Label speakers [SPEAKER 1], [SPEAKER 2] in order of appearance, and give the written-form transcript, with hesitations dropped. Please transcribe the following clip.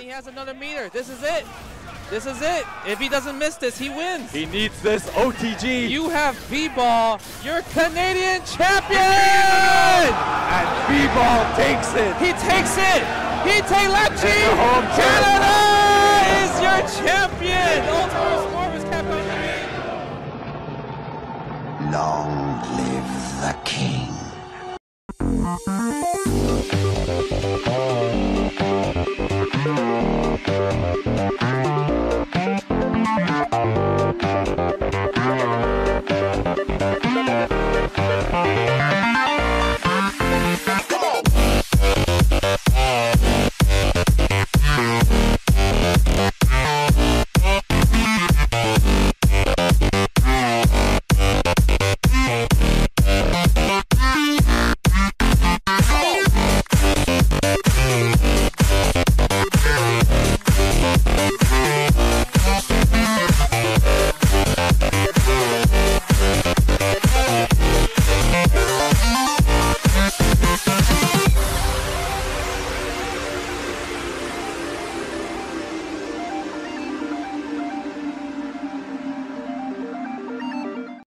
[SPEAKER 1] has another meter. This is it. This is it. If he doesn't miss this, he wins.
[SPEAKER 2] He needs this OTG.
[SPEAKER 1] You have B-Ball, your Canadian champion!
[SPEAKER 2] And B-Ball takes it.
[SPEAKER 1] He takes it. He takes Lepchi.
[SPEAKER 2] Canada
[SPEAKER 1] is your champion. Ultimate Sport was Capcom 3.
[SPEAKER 3] Long live the king.